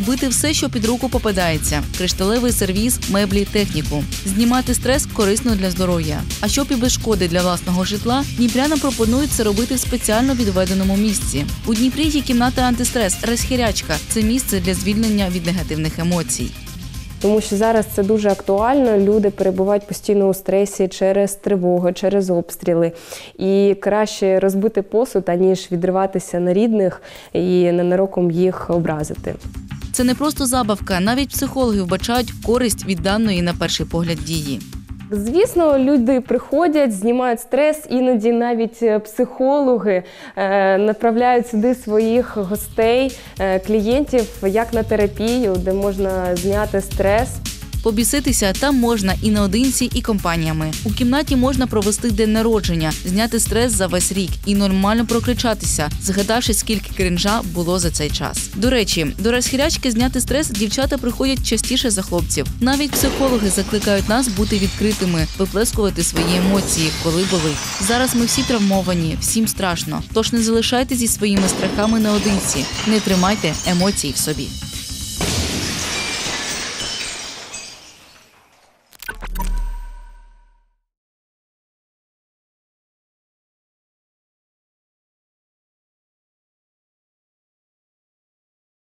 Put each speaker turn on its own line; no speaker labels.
Бити все, що під руку попадається – кришталевий сервіз, меблі, техніку. Знімати стрес корисно для здоров'я. А щоб і без шкоди для власного житла, дніпрянам пропонують це робити в спеціально відведеному місці. У Дніпрі є кімната антистрес «Розхірячка» – це місце для звільнення від негативних емоцій.
Тому що зараз це дуже актуально, люди перебувають постійно у стресі через тривоги, через обстріли. І краще розбити посуд, аніж відриватися на рідних і ненароком їх образити.
Це не просто забавка, навіть психологи вбачають користь від даної на перший погляд дії.
Звісно, люди приходять, знімають стрес, іноді навіть психологи направляють сюди своїх гостей, клієнтів, як на терапію, де можна зняти стрес.
Побіситися там можна і наодинці, і компаніями. У кімнаті можна провести день народження, зняти стрес за весь рік і нормально прокричатися, згадавши, скільки кринжа було за цей час. До речі, до розхірячки зняти стрес дівчата приходять частіше за хлопців. Навіть психологи закликають нас бути відкритими, виплескувати свої емоції, коли болить. Зараз ми всі травмовані, всім страшно. Тож не залишайтесь зі своїми страхами наодинці, не тримайте емоцій в собі.